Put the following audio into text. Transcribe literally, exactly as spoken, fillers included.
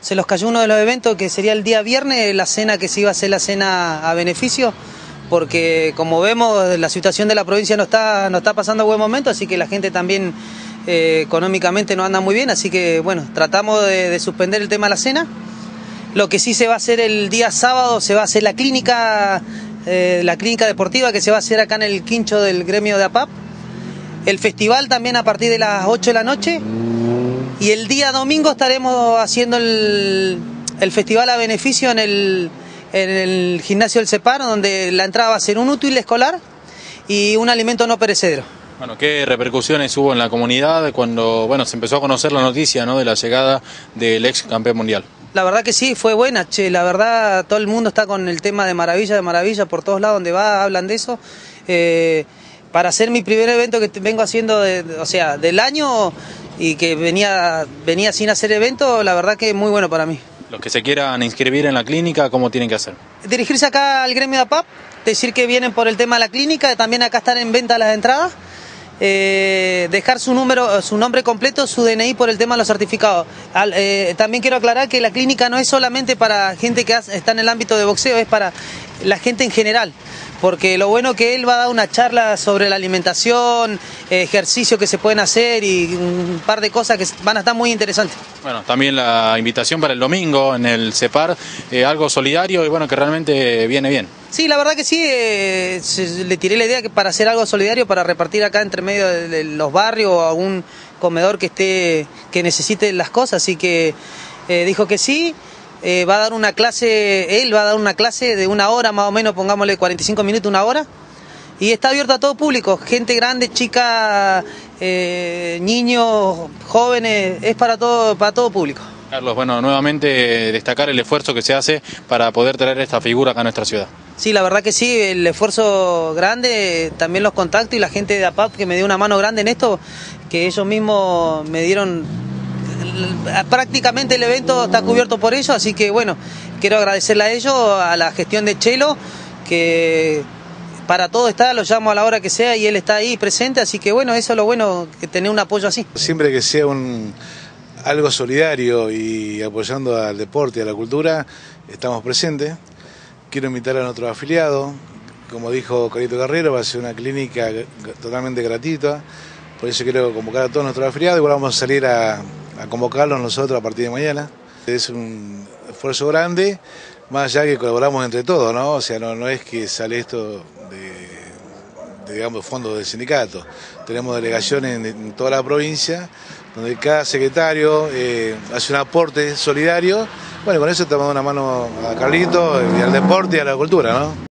Se los cayó uno de los eventos que sería el día viernes, la cena que se iba a hacer, la cena a beneficio, porque como vemos la situación de la provincia no está, no está pasando buen momento, así que la gente también eh, económicamente no anda muy bien, así que bueno, tratamos de, de suspender el tema de la cena. Lo que sí se va a hacer el día sábado, se va a hacer la clínica, eh, la clínica deportiva que se va a hacer acá en el quincho del gremio de A P A P. El festival también a partir de las ocho de la noche. Y el día domingo estaremos haciendo el, el festival a beneficio en el, en el gimnasio del CEPAR, donde la entrada va a ser un útil escolar y un alimento no perecedero. Bueno, ¿qué repercusiones hubo en la comunidad cuando bueno, se empezó a conocer la noticia, ¿no?, de la llegada del ex campeón mundial? La verdad que sí, fue buena, che, la verdad todo el mundo está con el tema de maravilla, de maravilla, por todos lados donde va hablan de eso. Eh, para hacer mi primer evento que vengo haciendo, de, o sea, del año y que venía, venía sin hacer evento, la verdad que es muy bueno para mí. Los que se quieran inscribir en la clínica, ¿cómo tienen que hacer? Dirigirse acá al gremio de A P A P, decir que vienen por el tema de la clínica, también acá están en venta las entradas. Eh, dejar su número, su nombre completo, su D N I por el tema de los certificados. Al, eh, también quiero aclarar que la clínica no es solamente para gente que está en el ámbito de boxeo, es para la gente en general. Porque lo bueno que él va a dar una charla sobre la alimentación, ejercicios que se pueden hacer y un par de cosas que van a estar muy interesantes. Bueno, también la invitación para el domingo en el CEPAR, eh, algo solidario y bueno, que realmente viene bien. Sí, la verdad que sí, eh, se, le tiré la idea que para hacer algo solidario, para repartir acá entre medio de, de los barrios o algún comedor que esté, que necesite las cosas, así que eh, dijo que sí. Eh, va a dar una clase, él va a dar una clase de una hora más o menos, pongámosle cuarenta y cinco minutos, una hora, y está abierto a todo público, gente grande, chica, eh, niños, jóvenes, es para todo, para todo público. Carlos, bueno, nuevamente destacar el esfuerzo que se hace para poder traer esta figura acá a nuestra ciudad. Sí, la verdad que sí, el esfuerzo grande, también los contactos y la gente de A P A P que me dio una mano grande en esto, que ellos mismos me dieron. Prácticamente el evento está cubierto por ellos, así que bueno, quiero agradecerle a ellos, a la gestión de Chelo, que para todo está, lo llamo a la hora que sea y él está ahí presente, así que bueno, eso es lo bueno, que tener un apoyo así. Siempre que sea un algo solidario y apoyando al deporte y a la cultura, estamos presentes. Quiero invitar a nuestros afiliados, como dijo Carito Carrero, va a ser una clínica totalmente gratuita, por eso quiero convocar a todos nuestros afiliados, igual vamos a salir a a convocarlos nosotros a partir de mañana. Es un esfuerzo grande, más allá que colaboramos entre todos, ¿no? O sea, no, no es que sale esto de, de digamos, fondos del sindicato. Tenemos delegaciones en, en toda la provincia, donde cada secretario eh, hace un aporte solidario. Bueno, con eso estamos dando una mano a Carlito y al deporte y a la cultura, ¿no?